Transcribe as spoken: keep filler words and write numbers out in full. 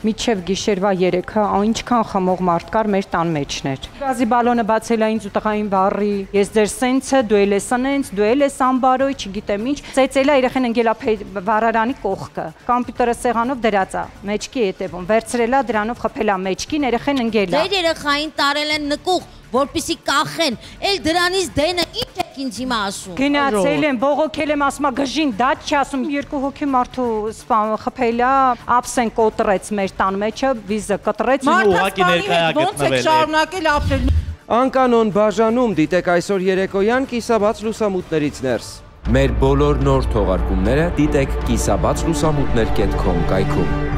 Միջև գիշերվա երեքը այնքան խմող մարդ կար մեր տան մեջներ։ Գազի բալոնը բացել է ինձ ու տղային բարի, ես ձեր սենցը, դու էլ ես սնենց, դու էլ ես ամբարոյ, չգիտեմ ինչ։ Ծեծել է երեխեն ընկել է վարարանի կողքը։ Կոմպյուտերը սեղանով դրած է, մեջքի հետևում, վերցրել է դրանով խփել է մեջքին, երեխեն ընկել է։ Ձեր երեխային տարել են նկուղ, որպեսի կախեն, էլ դրանից դենը ինչ եք ինձ հիմա ասում։ Գնացել եմ, բողոքել եմ, ասում գժին դաճ չի ասում, երկու հոգի մարդու խփել է, ափսեն կոտրեց մեր տան մեջը, վիզը կտրեց ու ուղղակի ներկայա գտնվել է։ Անկանոն բաժանում դիտեք այսօր երեկոյան կիսաբաց լուսամուտներից ներս։ Մեր բոլոր նոր թողարկումները դիտեք կիսաբաց լուսամուտներ կետ քոմ կայքում։